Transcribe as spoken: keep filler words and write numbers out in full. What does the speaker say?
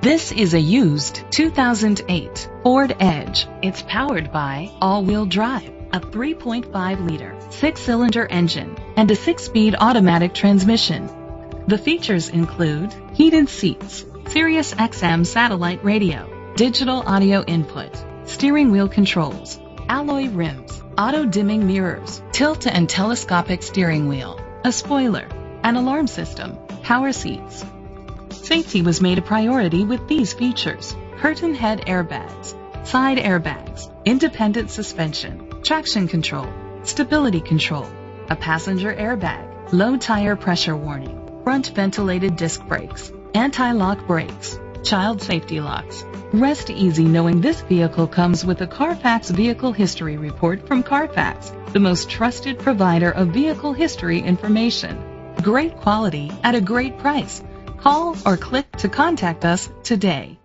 This is a used two thousand eight Ford Edge. It's powered by all-wheel drive, a three point five liter six-cylinder engine, and a six-speed automatic transmission. The features include heated seats, Sirius X M satellite radio, digital audio input, steering wheel controls, alloy rims, auto-dimming mirrors, tilt and telescopic steering wheel, a spoiler, an alarm system, power seats. Safety was made a priority with these features: curtain head airbags, side airbags, independent suspension, traction control, stability control, a passenger airbag, low tire pressure warning, front ventilated disc brakes, anti-lock brakes, child safety locks. Rest easy knowing this vehicle comes with a Carfax Vehicle History Report from Carfax, the most trusted provider of vehicle history information. Great quality at a great price. Call or click to contact us today.